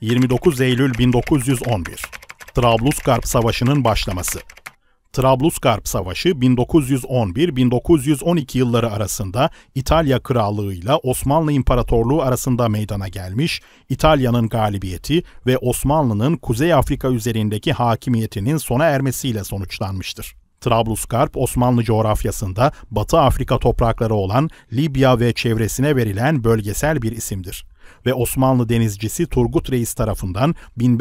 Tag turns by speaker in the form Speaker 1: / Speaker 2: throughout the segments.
Speaker 1: 29 Eylül 1911 Trablusgarp Savaşı'nın başlaması. Trablusgarp Savaşı 1911-1912 yılları arasında İtalya Krallığı ile Osmanlı İmparatorluğu arasında meydana gelmiş, İtalya'nın galibiyeti ve Osmanlı'nın Kuzey Afrika üzerindeki hakimiyetinin sona ermesiyle sonuçlanmıştır. Trablusgarp, Osmanlı coğrafyasında Batı Afrika toprakları olan Libya ve çevresine verilen bölgesel bir isimdir ve Osmanlı denizcisi Turgut Reis tarafından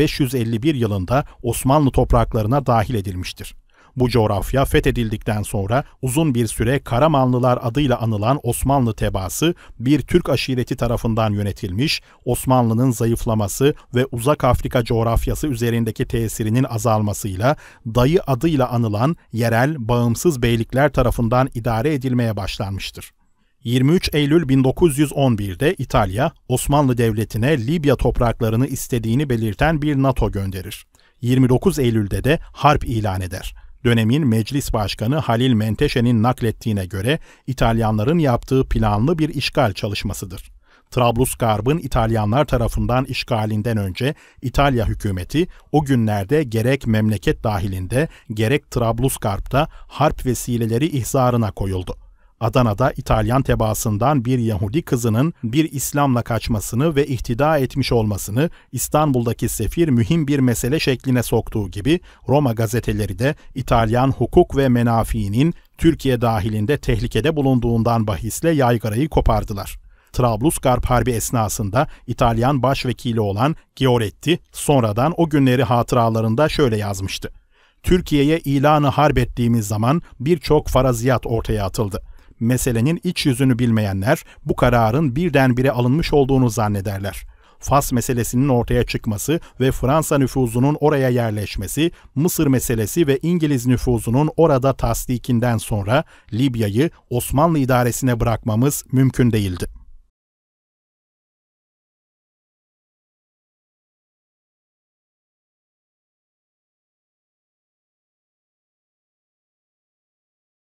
Speaker 1: 1551 yılında Osmanlı topraklarına dahil edilmiştir. Bu coğrafya fethedildikten sonra uzun bir süre Karamanlılar adıyla anılan Osmanlı tebaası bir Türk aşireti tarafından yönetilmiş, Osmanlı'nın zayıflaması ve Uzak Afrika coğrafyası üzerindeki tesirinin azalmasıyla dayı adıyla anılan yerel, bağımsız beylikler tarafından idare edilmeye başlanmıştır. 23 Eylül 1911'de İtalya, Osmanlı Devleti'ne Libya topraklarını istediğini belirten bir NATO gönderir. 29 Eylül'de de harp ilan eder. Dönemin Meclis Başkanı Halil Menteşe'nin naklettiğine göre İtalyanların yaptığı planlı bir işgal çalışmasıdır. Trablusgarp'ın İtalyanlar tarafından işgalinden önce İtalya hükümeti o günlerde gerek memleket dahilinde gerek Trablusgarp'ta harp vesileleri ihzarına koyuldu. Adana'da İtalyan tebaasından bir Yahudi kızının bir İslam'la kaçmasını ve ihtida etmiş olmasını İstanbul'daki sefir mühim bir mesele şekline soktuğu gibi Roma gazeteleri de İtalyan hukuk ve menafiinin Türkiye dahilinde tehlikede bulunduğundan bahisle yaygarayı kopardılar. Trablusgarp Harbi esnasında İtalyan başvekili olan Giolitti sonradan o günleri hatıralarında şöyle yazmıştı. Türkiye'ye ilanı harp ettiğimiz zaman birçok faraziyat ortaya atıldı. Meselenin iç yüzünü bilmeyenler bu kararın birdenbire alınmış olduğunu zannederler. Fas meselesinin ortaya çıkması ve Fransa nüfuzunun oraya yerleşmesi, Mısır meselesi ve İngiliz nüfuzunun orada tasdikinden sonra Libya'yı Osmanlı idaresine bırakmamız mümkün değildi.